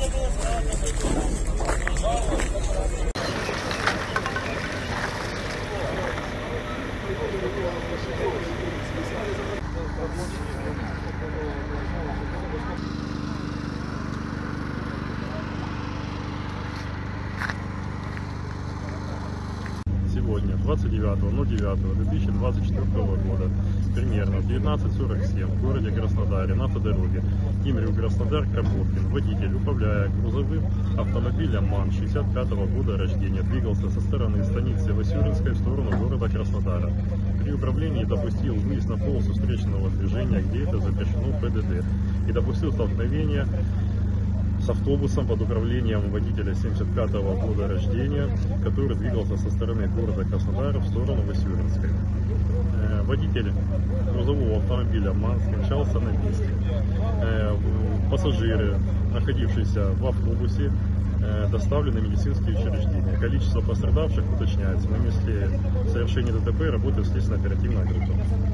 Сегодня, 29.09.2024 года, примерно в 19:47 в городе Краснодаре на автодороге Кимрю-Краснодар-Кропоткин водитель, управляя грузовым автомобилем МАН 65-го года рождения, двигался со стороны станицы Васюринской в сторону города Краснодара. При управлении допустил выезд на полосу встречного движения, где это запрещено ПДД, и допустил столкновение с автобусом под управлением водителя 75-го года рождения, который двигался со стороны города Краснодара в сторону Васюринской. Водитель грузового автомобиля МАН скончался на месте. Пассажиры, находившиеся в автобусе, доставлены в медицинские учреждения. Количество пострадавших уточняется. На месте совершения ДТП работает следственно-оперативная группа.